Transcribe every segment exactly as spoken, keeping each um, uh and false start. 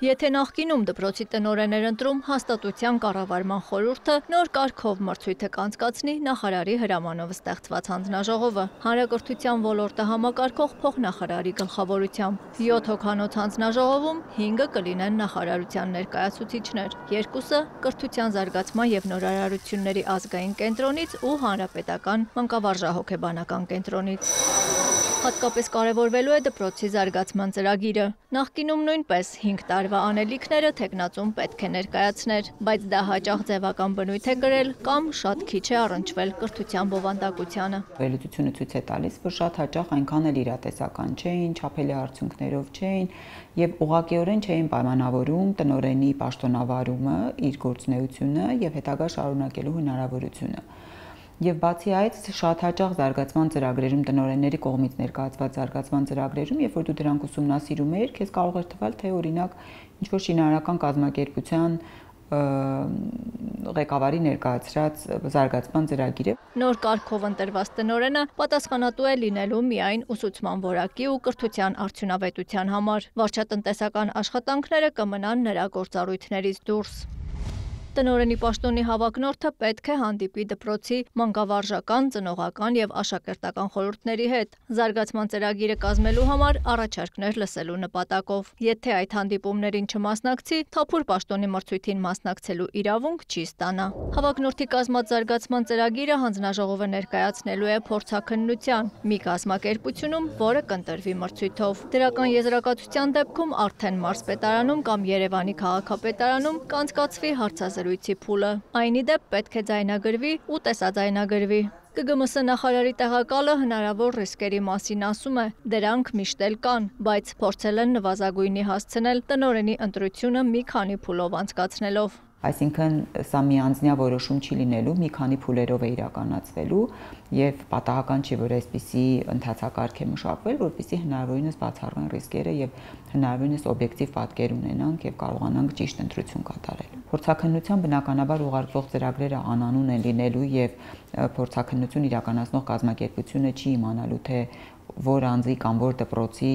Եթե նախկինում դպրոցի տնօրեն էր ընտրում հաստատության կառավարման խորհուրդը, նոր կարգով մրցույթը կանցկացնի նախարարի հրամանով ստեղծված հանձնաժողովը, հանրակրթության ոլորտը համակարգող փոխնախարարի գլխավորությամբ։ յոթ հոգանոց հանձնաժողովում հինգը կլինեն նախարարության ներկայացուցիչներ, երկուսը կրթության զարգացման և նորարարությունների ազգային կենտրոնից ու հանրապետական մանկավարժահոգեբանական կենտրոնից։ Հատկապես կարևորվելու է դպրոցի զարգացման ծրագիրը։ Նախկինում նույնպես հինգ տարվա անելիքները թեկնածուն պետք է ներկայացներ, բայց դա հաճախ ձևական բնույթ է կրել կամ շատ քիչ է առնչվել կրթության բովանդակությանը։ Վերլուծությունը ցույց է տալիս, որ շատ հաճախ այնքան էլ իրատեսական չէին, չափելի արդյունքներով չէին եւ ուղղակիորեն չէին պայմանավորում տնօրենի պաշտոնավարումը, իր գործունեությունը եւ հետագա շարունակելու հնարավորությունը։ Եվ բացի այդ, շատ հաճախ զարգացման ծրագրերում տնօրենների կողմից ներկայացված զարգացման ծրագրերում, երբ որ դու դրանք ուսումնասիրում ես, քեզ կարող էր թվալ, թե օրինակ ինչ-որ շինարարական կազմակերպության ղեկավարի ներկայացրած զարգացման ծրագիրը։ Նոր կարգով ընտրված տնօրենը պատասխանատու է լինելու միայն ուսուցման որակի ու կրթության արդյունավետության համար։ Վարչատնտեսական աշխատանքները կմնան նրա գործառույթներից դուրս։ Տնօրենի պաշտոնի հավակնորդը պետք է հանդիպի դպրոցի մանկավարժական, ծնողական և աշակերտական խորհուրդների հետ, զարգացման ծրագիրը կազմելու համար առաջարկներ լսելու նպատակով։ Եթե այդ հանդիպումներին չմասնակցի, թափուր պաշտոնի մրցույթին մասնակցելու իրավունք չի ստանա։ Հավակնորդի կազմած զարգացման ծրագիրը հանձնաժողովը ներկայացնելու է փորձաքննության մի կազմակերպությունում, որը կընտրվի մրցույթով։ Դրական եզրակացության դեպքում արդեն մարզպետարանում կամ Երևանի քաղաքապետարանում կանցկացվի հարցազրույցի փուլը։ Այն ի դեպ պետք է ձայնագրվի ու տեսաձայնագրվի։ Կ Գ M S նախարարի տեղակալը հնարավոր ռիսկերի մասին ասում է, դրանք միշտ էլ կան, բայց փորձել են նվազագույնի հասցնել տնօրենի ընտրությունը մի քանի փուլով անցկացնելով։ Այսինքն սա միանձնյա որոշում չի լինելու, մի քանի փուլերով է իրականացվելու եւ պատահական չի, որ այսպիսի ընթացակարգ է մշակվել, որպեսզի հնարավորինս բացառվեն ռիսկերը եւ հնարավորինս օբյեկտիվ պատկեր ունենանք եւ կարողանանք ճիշտ ընտրություն կատարել։ Փորձաքննության բնականաբար ուղարկվող ծրագրերը անանուն են լինելու եւ փորձաքննություն իրականացնող կազմակերպությունը չի իմանալու, թե որ անձի կամ որ դպրոցի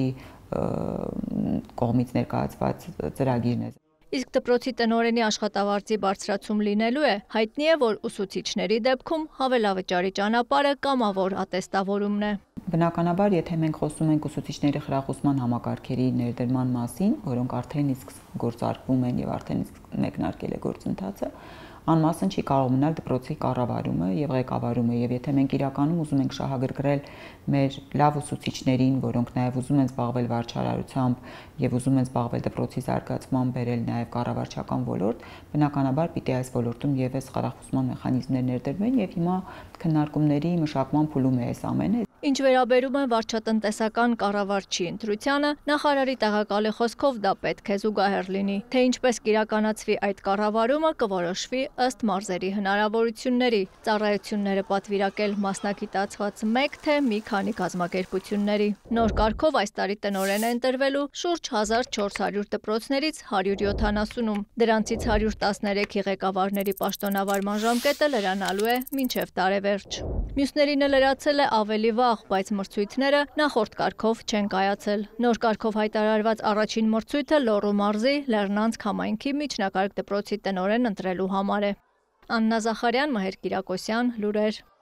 կողմից ներկայացված ծրագիրն է։ Իսկ դպրոցի տնօրենի աշխատավարձի բարձրացում լինելու է, հայտնի է, որ ուսուցիչների դեպքում հավելավճարի ճանապարհը կամավոր ատեստավորումն է։ Բնականաբար, եթե մենք խոսում ենք ուսուցիչների խրախուսման համակարգերի ներդրման մասին, որոնք արդեն իսկ գործարկվում են եւ արդեն իսկ մեկնարկել է գործընթացը, անմասն չի կարող մնալ դպրոցի կառավարումը եւ ղեկավարումը, եւ եթե մենք իրականում ուզում ենք շահագրգռել մեր լավ ուսուցիչներին, որոնք նաեւ ուզում են զբաղվել վարչարարությամբ եւ ուզում են զբաղվել դպրոցի զարգացման, բերել նաեւ կառավարչական ոլորտ, բնականաբար պիտի այս ոլորտում եւս խրախուսման մեխանիզմներ ներդրվեն եւ հիմա քննարկումների մշակման փուլում է այս ամենը։ Ինչ վերաբերում է վարչատնտեսական կառավարչի ընտրությանը, նախարարի տեղակալի խոսքով դա պետք է զուգահեռ լինի, թե ինչպես կիրականացվի այդ կառավարումը կորոշվի ըստ մարզերի հնարավորությունների, ծառայությունները պատվիրակել մասնագիտացված մեկ թե մի քանի կազմակերպությունների։ Նոր կարգով այս տարի տնօրեն է ընտրվելու շուրջ հազար չորս հարյուր դպրոցներից հարյուր յոթանասունում, դրանցից հարյուր տասներեքի ղեկավարների պաշտոնավարման ժամկետը լրանալու է մինչև տարեվերջ։ Մյուսներինը լրացել է ավելի վաղ, բայց մրցույթները նախորդ կարգով չեն կայացել։ Նոր կարգով հայտարարված առաջին մրցույթը Լոռու մարզի Լեռնանցք համայնքի միջնակարգ դպրոցի տնօրեն ընտրելու համար է։ Աննա Զախարյան, Մհեր Կիրակոսյան, լուրեր։